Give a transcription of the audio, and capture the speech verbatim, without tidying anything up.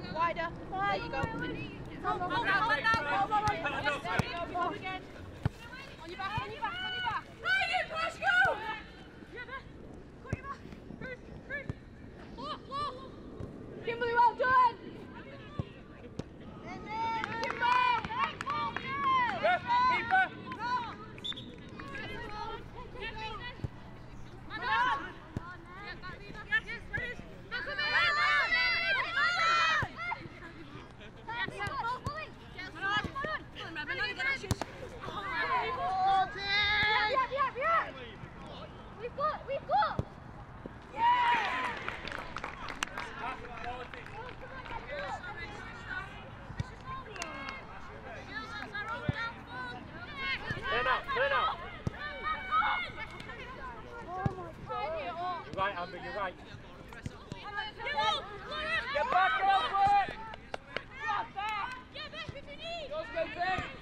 Wider. There you go. Hold on, hold on, hold on. Hold on. There you go. Go again. On your back, on your back, on your back. Hey, you push, go! Yeah, there. Got your back. Move, move. Look, look. Kimberly, well done. Ref, keeper. We've got, we've got. Turn up, turn up. You're right, Amber, you're right. Get back, Salford! Get back if you need! Go, go,